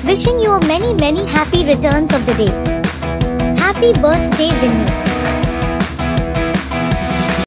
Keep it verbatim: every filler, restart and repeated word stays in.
Wishing you a many many happy returns of the day. Happy birthday, Vini.